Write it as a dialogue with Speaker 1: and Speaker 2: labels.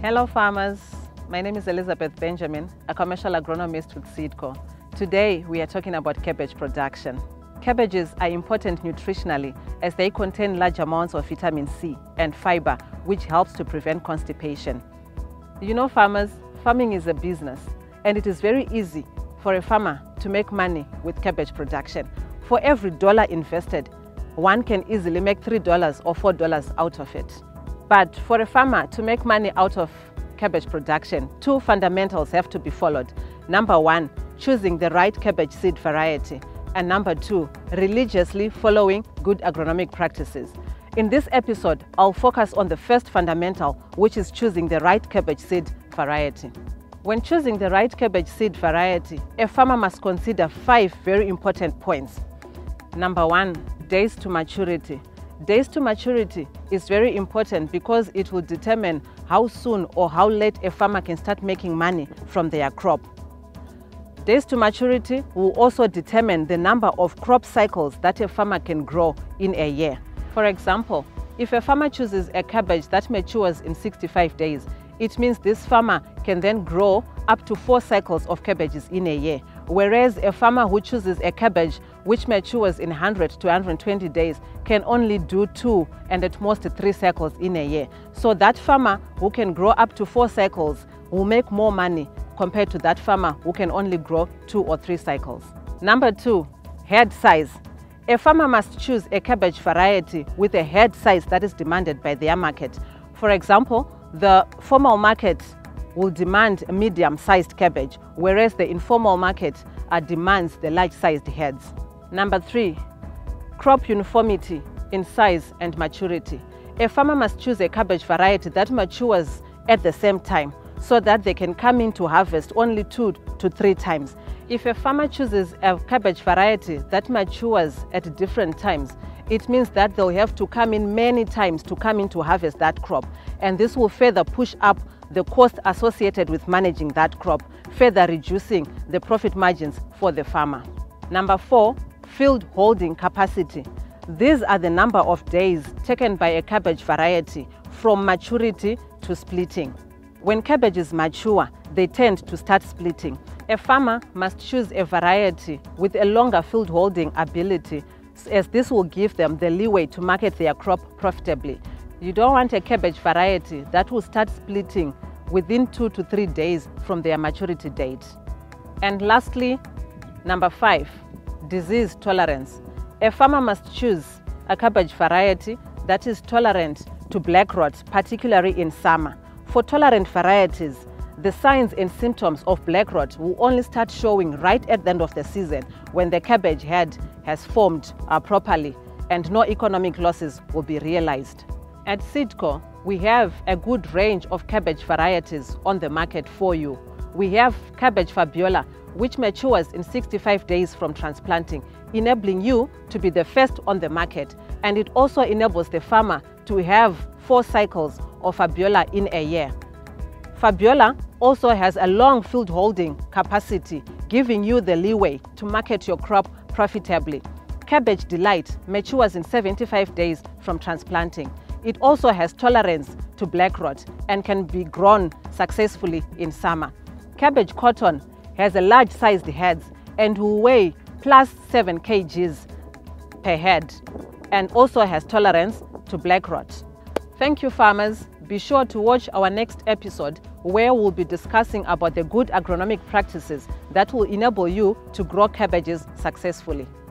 Speaker 1: Hello farmers, my name is Elizabeth Benjamin, a commercial agronomist with SeedCo. Today we are talking about cabbage production. Cabbages are important nutritionally as they contain large amounts of vitamin C and fiber, which helps to prevent constipation. You know farmers, farming is a business and it is very easy for a farmer to make money with cabbage production. For every dollar invested, one can easily make $3 or $4 out of it. But for a farmer to make money out of cabbage production, two fundamentals have to be followed. Number one, choosing the right cabbage seed variety. And number two, religiously following good agronomic practices. In this episode, I'll focus on the first fundamental, which is choosing the right cabbage seed variety. When choosing the right cabbage seed variety, a farmer must consider 5 very important points. Number one, days to maturity. Days to maturity is very important because it will determine how soon or how late a farmer can start making money from their crop. Days to maturity will also determine the number of crop cycles that a farmer can grow in a year. For example, if a farmer chooses a cabbage that matures in 65 days, it means this farmer can then grow up to 4 cycles of cabbages in a year. Whereas a farmer who chooses a cabbage which matures in 100 to 120 days can only do 2 and at most 3 cycles in a year. So that farmer who can grow up to 4 cycles will make more money compared to that farmer who can only grow 2 or 3 cycles. Number 2, head size. A farmer must choose a cabbage variety with a head size that is demanded by their market. For example, the formal market will demand a medium-sized cabbage, whereas the informal market demands the large-sized heads. Number 3, crop uniformity in size and maturity. A farmer must choose a cabbage variety that matures at the same time so that they can come in to harvest only 2 to 3 times. If a farmer chooses a cabbage variety that matures at different times, it means that they'll have to come in many times to come in to harvest that crop. And this will further push up the cost associated with managing that crop, further reducing the profit margins for the farmer. Number 4, field holding capacity. These are the number of days taken by a cabbage variety from maturity to splitting. When cabbages mature, they tend to start splitting. A farmer must choose a variety with a longer field holding ability, as this will give them the leeway to market their crop profitably. You don't want a cabbage variety that will start splitting within 2 to 3 days from their maturity date. And lastly, number 5, disease tolerance. A farmer must choose a cabbage variety that is tolerant to black rot, particularly in summer. For tolerant varieties, the signs and symptoms of black rot will only start showing right at the end of the season when the cabbage head has formed properly and no economic losses will be realized. At SeedCo, we have a good range of cabbage varieties on the market for you. We have cabbage Fabiola, which matures in 65 days from transplanting, enabling you to be the first on the market. And it also enables the farmer to have 4 cycles of Fabiola in a year. Fabiola also has a long field holding capacity, giving you the leeway to market your crop profitably. Cabbage Delight matures in 75 days from transplanting. It also has tolerance to black rot and can be grown successfully in summer. Cabbage Cotton has a large-sized head and will weigh plus 7 kgs per head and also has tolerance to black rot. Thank you farmers. Be sure to watch our next episode where we'll be discussing about the good agronomic practices that will enable you to grow cabbages successfully.